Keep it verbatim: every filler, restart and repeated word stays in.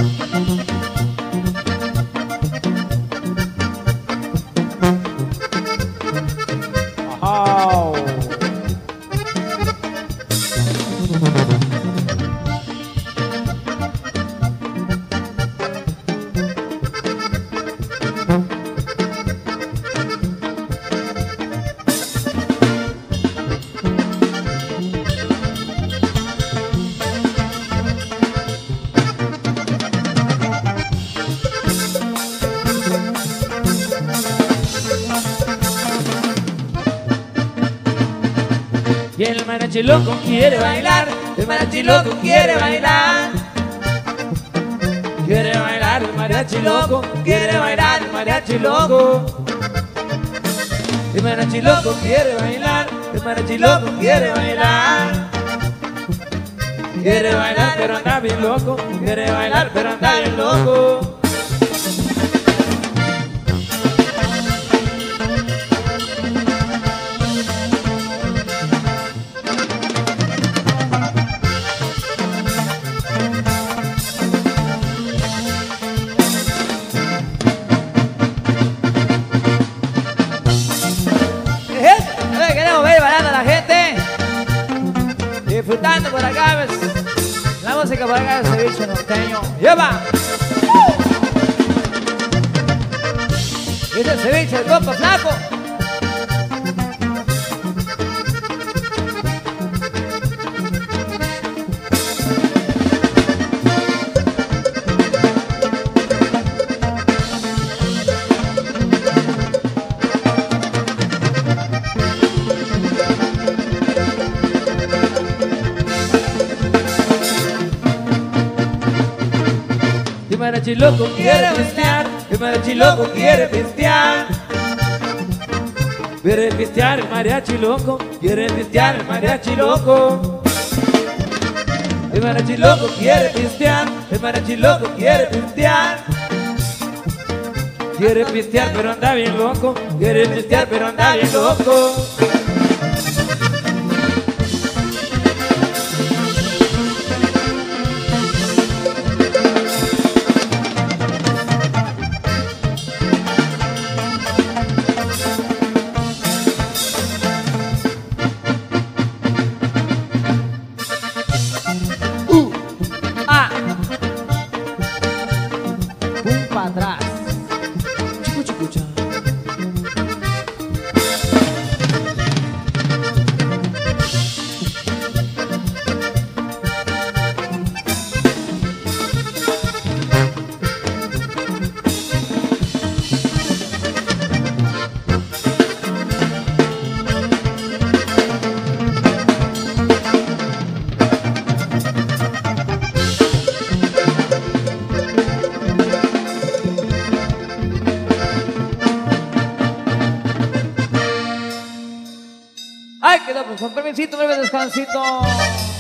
Oh. Y el mariachi loco quiere bailar, el mariachi loco quiere bailar. Quiere bailar el mariachi loco, quiere bailar el mariachi loco. El mariachi loco quiere bailar, el mariachi loco quiere bailar. Quiere bailar pero anda bien loco, quiere bailar pero anda bien loco. Queremos ver bailando a la gente, disfrutando por acá, ¿ves? La música por acá, ese bicho norteño. ¡Lleva! Y ese ceviche, el compa flaco. El mariachi loco quiere pistear, el mariachi loco quiere pistear. Quiere pistear el mariachi loco, quiere pistear el mariachi loco. El mariachi loco quiere pistear, el mariachi loco quiere pistear. Quiere pistear pero anda bien loco, quiere pistear pero anda bien loco. Para atrás. Chico, chico, cha. Ay, quedó, pues con permisito, breve descansito.